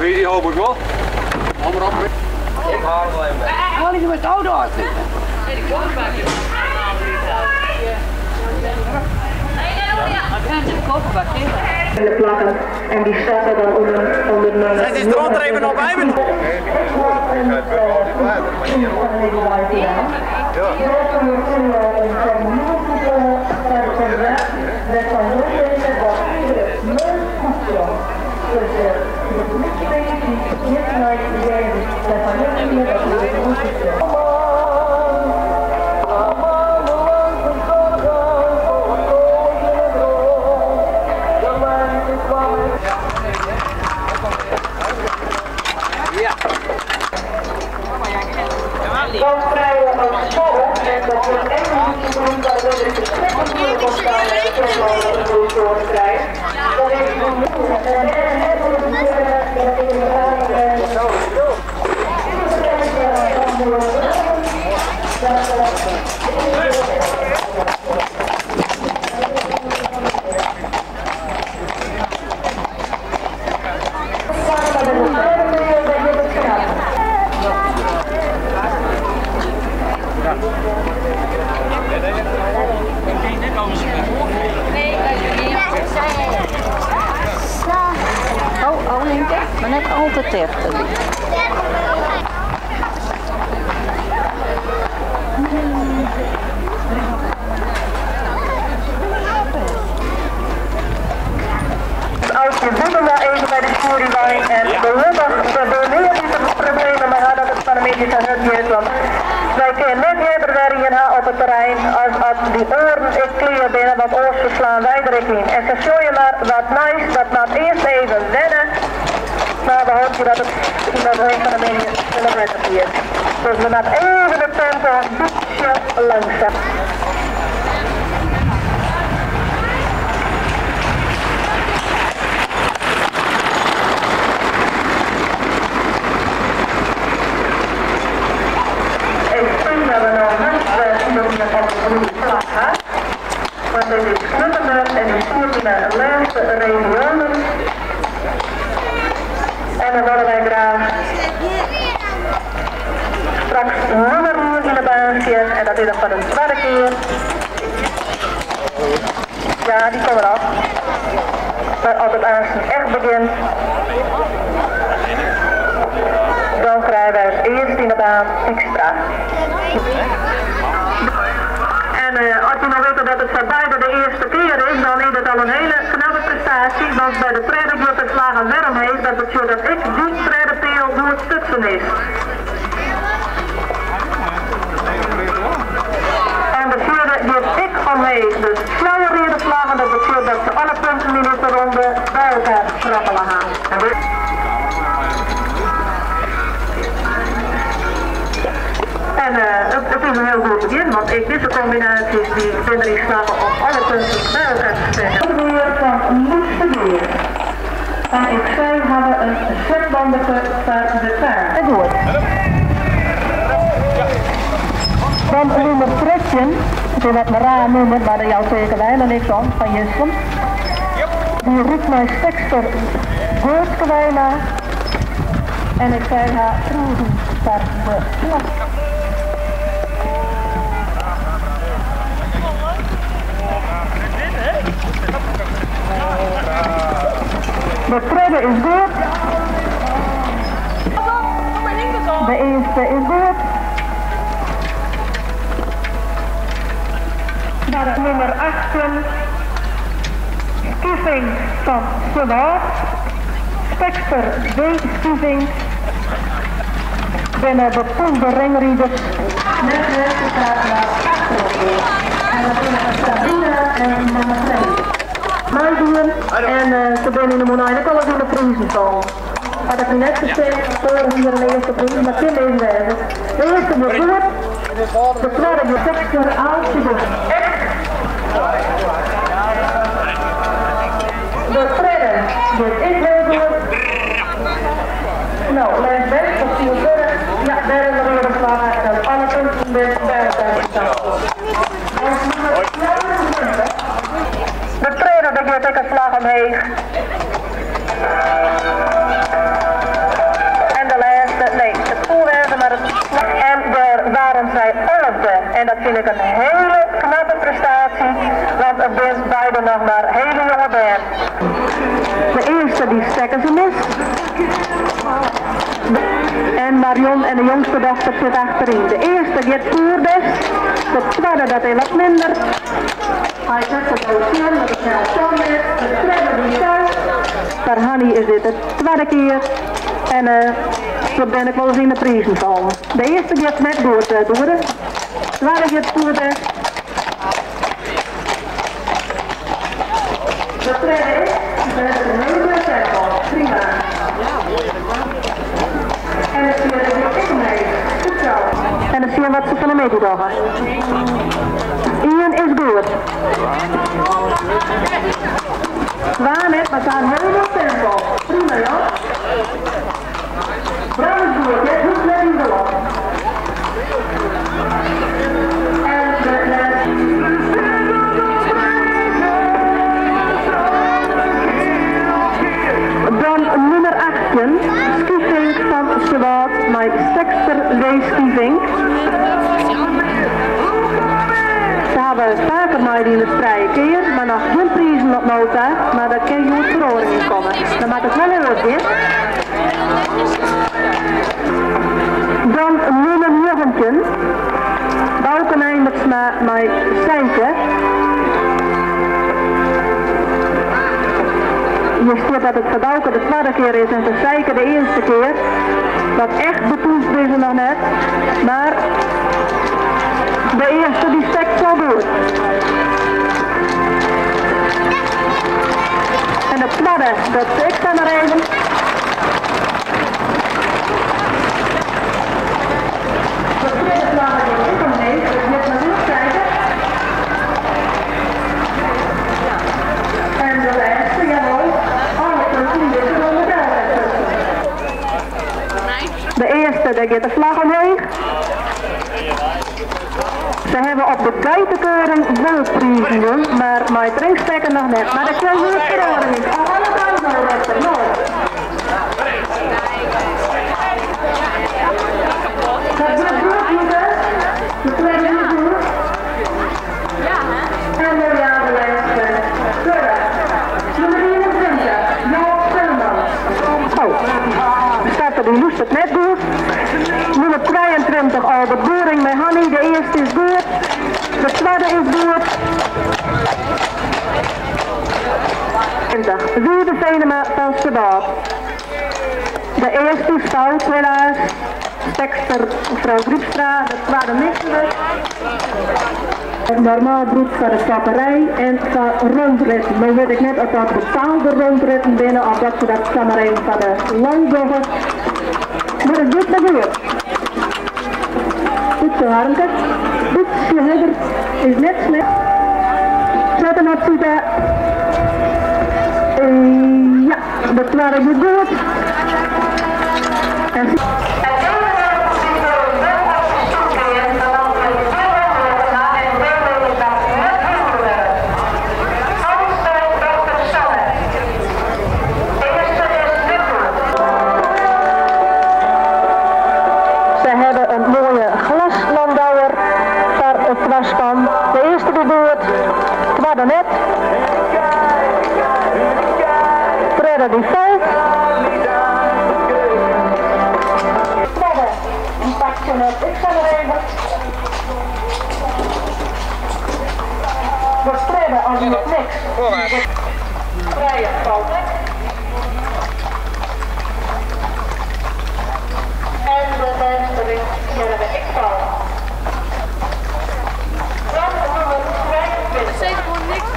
Weet je hoop ik wel. Kom maar op. Ik haal hem alleen bij. Haal je met de auto uit? Nee, die kofferbakje. De plakken en die staat er dan onder Zijn ze strand er even nog bij me? Dan krijgen we een school en dat wordt echt niet doen dat we de verschrikkelijke ontstaan en de toekomst krijgen. Dat is een maar net altijd tegen. Als je voeten maar even bij de storyline en gelukkig we meer niet de problemen maar dat het van de medische hulp is, want wij kunnen net meer werken op het terrein als die oren ik clear binnen, want oors verslaan wij er ook in. En ze show je maar wat nice, dat maakt eerst even wennen, maar we hopen dat het iemand een van de medische celebrity is. Dus we maken even de tempo een beetje langzaam. Want dit is Knuttenberg en die stuurt naar de laatste regionen. En dan willen wij graag straks nummer in de baan zien en dat is dan van de tweede keer. Ja, die komen af. Maar als het aanzien echt begint, dan krijgen wij als eerste in de baan extra. En als je nou weet dat het voor beide de eerste keer is, dan is het al een hele knappe prestatie. Want bij de tweede groep het slagen warm heeft, dat betekent dat ik die tweede peel door het stutsen is. En de vierde die ik omheen, dus flauwe reden slagen, dat betekent dat ze alle punten in de ronde bij elkaar trappelen gaan. En het is een heel goed begin, want deze combinaties die zijn erin slagen om alle punten bij elkaar te stellen. Het weer van liefste weer. En ik zei hadden een zetbandige voor de taart. Het goed. Dan nummer 13, het is wat een raar nummer, maar daar jou zeker wij er niks aan, van Jessem. Die roept mij Stekster Goortgewijla. En ik zei haar vroeger start de klas. De tweede is goed. De eerste is goed. Naar nummer 18. Skiffing van Sunnard. Stekster B. Skiffing. Binnen de Poende Ringrieders. Net de staat naar achteren. En dat is Sabine en nummer 2. Meiden en ze zijn in de Monaine, ik alles in de vriezen van. Had ik net gezegd, voor hier de eerste prijs, maar Kim is weg. De eerste wordt goed, de tweede wordt Stekster Aaltje dus echt. De tweede wordt ik heel goed. Nou, lijst best, dat zie je verder. Ja, daar is nog weer een slag en alle punten bij elkaar staan. De trainer, dat wordt ik een slag omheen. En Marion en de jongste dochter zit achterin. De eerste gaat voerbest, de tweede dat is wat minder. Hij zet het ook in, dat is heel zonnig. De tweede die thuis. Voor Hanny is dit de tweede keer. En zo ben ik wel eens in de prijzen vallen. De eerste gaat net door de tweede gaat voerbest. De tweede is, we hebben een hele goede tempo. Prima. En dan zie je dat ik mee. Goed zo. En dan zie je wat ze van de meter doen. Ian is goed. Zwaar net, maar daar heel veel tempo. Prima, joh. Brand is goed, hè? Goed met in de loop. En dan nummer 18, Skievink van Zwaard, met Stekster Skievink. Ze hebben vaker mij in de vrije keer, maar nog geen prijzen op nota, maar dat kan je goed verhoringen komen. Dan maakt het wel heel wat in. Dan nummer 19, Bouke Nijmersma met Seintje. Je ziet dat het voor Bouke de tweede keer is en voor Seike de eerste keer. Dat echt betoest is er nog net, maar de eerste die stekt zo goed. En de tweede, dat ik sta maar even. De tweede plaat die ik hem heeft, dus net naar links kijken. En de laatste, jawel, alle punten die er onder de de eerste, daar gaat de vlag omheen. Ze hebben op de buitenkeuring wel prijzen, maar mijn drinkstekken nog net. Maar dat kan niet verhoren niet. Allemaal zo rechter, nooit. Dat is goed, jongens. De tweede is goed. En de jaren laatste. Nummer 21, Joop Selmans. Oh, staat er die loest het net goed. Nummer 22, Albert Boering met Hanny. De eerste is goed. De tweede is goed. 20, Wierde Venema van Sebaat. De eerste is fout, helaas. Tekster mevrouw Griepstra, de tweede miste we. Normaal broek van de stapperij en van rondritten. Nu weet ik net of dat betaalde rondritten binnen of dat ze dat maar even van de langdoggen. Maar het doet maar goed. Goed zo, Harmke. Dit header is net slecht. Zet hem op zitten. Ja, de tweede is goed. En de eerste bedoeld, tweede net, derde die 5, tweede, een pakje net, ik ga er even, de tweede als je nog niks, vrije fout, en de laatste ring, hebben we ik fout. Dat zegt gewoon niks.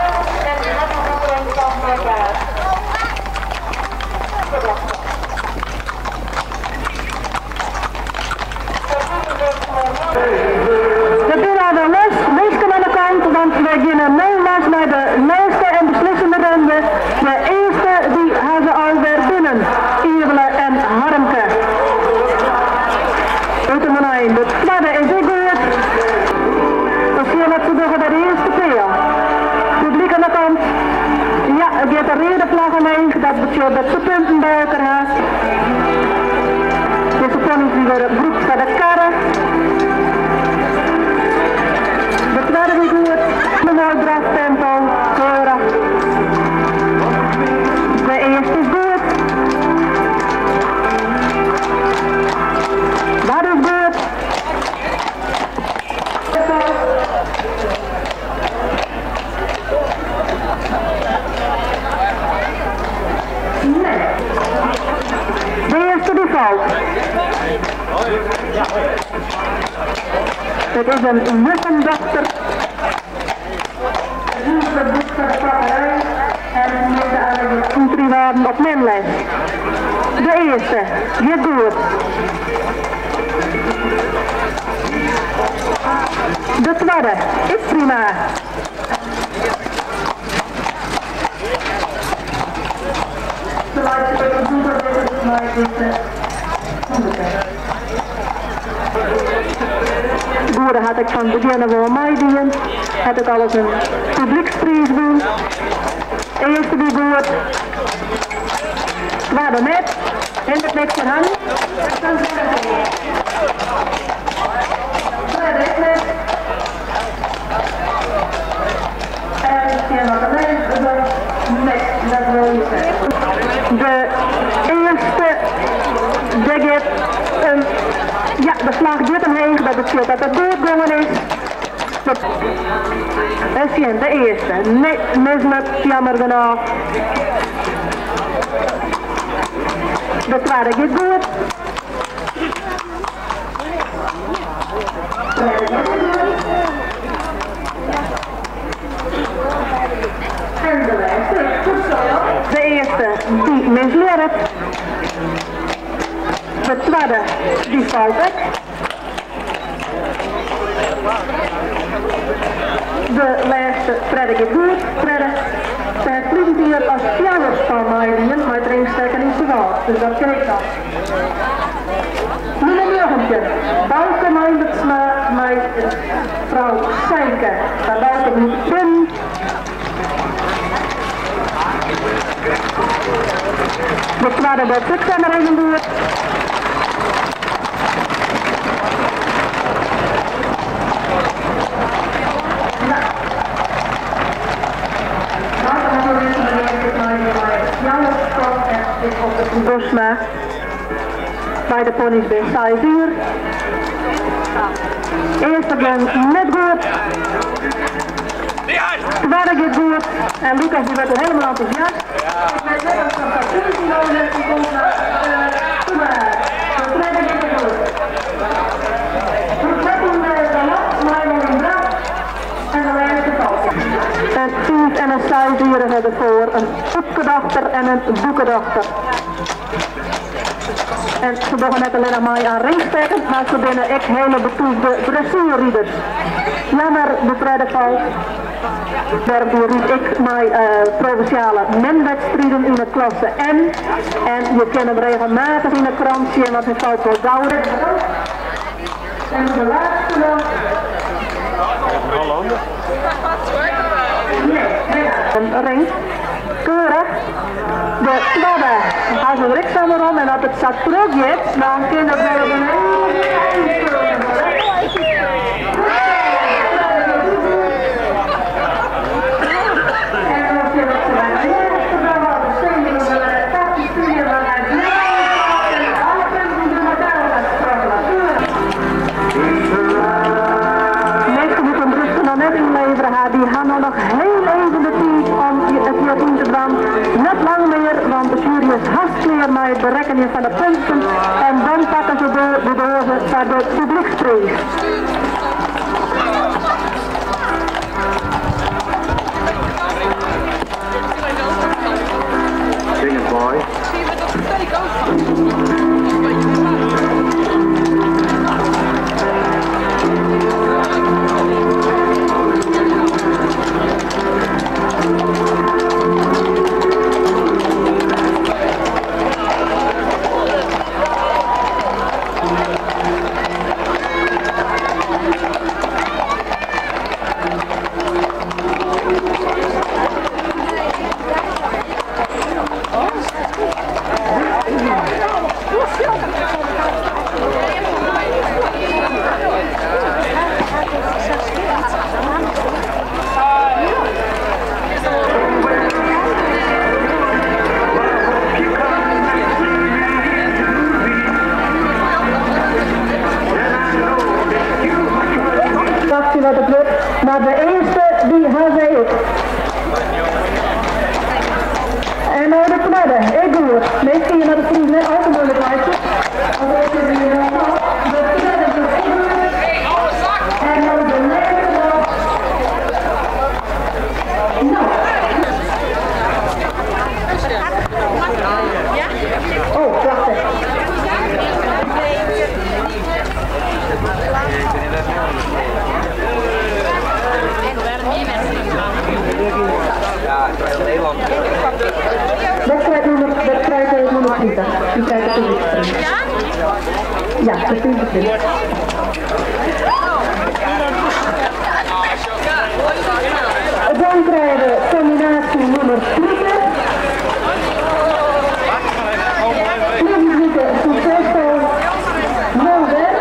We doen aan de les, meestal aan de kant, want we beginnen nu les naar de laatste en beslissende ronde. valt. Het is een Jussendochter. En met de countrywaarden op mijn lijst. De eerste, gaat goed. De tweede, is prima. Goede had ik van beginnen voor mij doen. Had ik alles een publieksprijs doen. Eerste die goed. Tweede net. En het niks in hand. Tweede net. En wat de lijst net. Dat wil je zeggen. De eerste digget. Ja, de slag dit omheen, dat betekent dat het doorgegaan is. Dat is de eerste. Nee, mislukt, jammer genoeg. De tweede gaat goed. En de laatste. De eerste, die mislukt. De tweede, die valt weg. De laatste, Fredde gaat goed. Fredde, het vliegt hier als fjallers van mij dingen, maar het ringstekken is te waard. Dus dat krijg ik dan. Nu nog een keer. Bouke Meindertsma, mijn vrouw Seinke. Daar Bouke moet in. De tweede bij Puksen er even door. Bosma bij de ponies bij 5 uur. Eerste gang net goed. Tweede gaat goed. En Lucas die werd er helemaal enthousiast. Ik weet net dat dat 15 nodig die komt naar de tweede gaat goed. Verzetting de lat, maar nog een brand. En de laatste valt. Een 5 en een 6 uur hebben voor een boekendochter en een boekendochter. En ze begonnen net alleen aan mij aan ringstekken, maar ze binnen ik hele betoefde dressuurrieders. Jammer, de tweede valt. Daardoor riep ik mijn provinciale menwedstrijden in de klasse N. En je kent hem regelmatig in de krant zien, want hij valt voor gouden. En de laatste nog. Hollande? Een ring. Keurig. De tweede. Als we er samen om en als het zat terug is, dan kunnen we een hele die gaan nou nog heel even de tijd om het hier in te doen. Net lang meer, want de jury is hartstikke met het berekening van de punten. En dan pakken ze de dozen voor de publieksprijs. Sing it, boy. publiekspring. Ja, de publiekspring. Dan krijgen we combinatie nummer 4. Publieke succesvol. Nodig.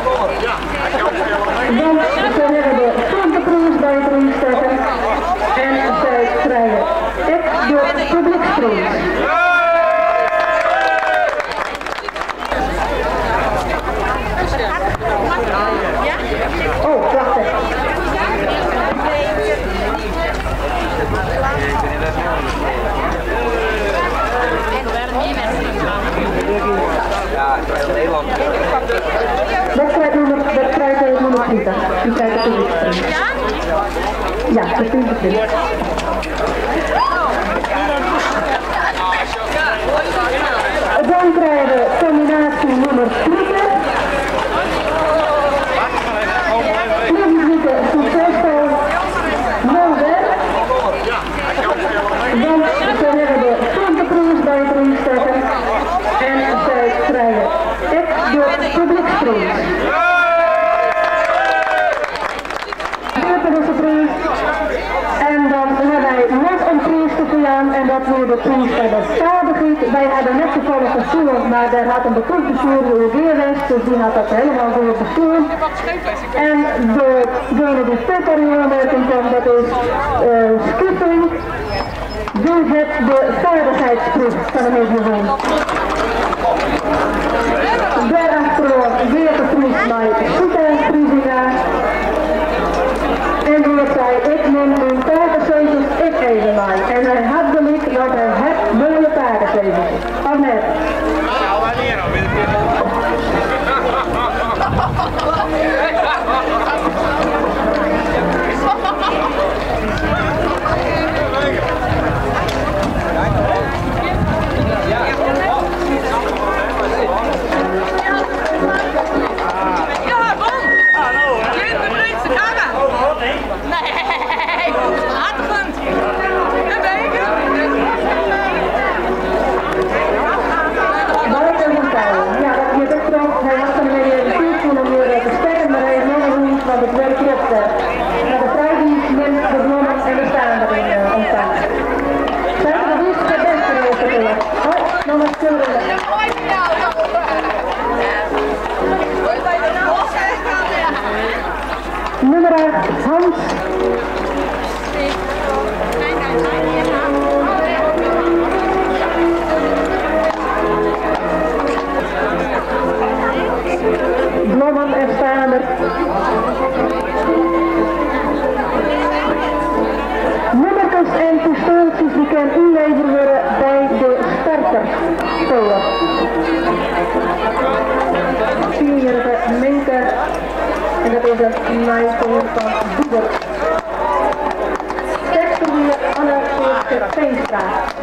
Dan hebben we Santa-Cruz bij het instekken. En zij krijgen echt de publiekspring. Oh, wacht even. Ja, heel Nederland. Wedstrijd nummer 20. Die krijgt de publiekspring. Ja, de publiekspring. Dan krijgen we combinatie nummer 4. Publieke succesvol. Nodig. Dan hebben we Santa-Cruz bij het instekken. En zij krijgen echt de publiekspring. Dit is de prijs. En dan hebben wij net een prijs te vergaan en dat weer de prijs bij de Stadegiet. Wij hadden net toevallig bestuurd, maar daar had een bekend bestuurder weerwest, dus die had dat helemaal weer bestuurd. En degene die verder in aanmerking komt, dat is Skipping. Die heeft de vaardigheidsproef van de Mediëvoon. Daarachter weer de prijs bij Soeterprijzinga. En die zei, ik neem mijn paardenzetels, ik even mij. En hij had gelijk, want hij heeft mooie paardenzetels. Of net? Nummer 8, Hans. Blomman en Stader. Nummertjes en pistooltjes die kunnen inleveren worden bij de starterspolen. 4 meter. En dat is een meisje van Boeber. Tekst voor Anne Feenstra.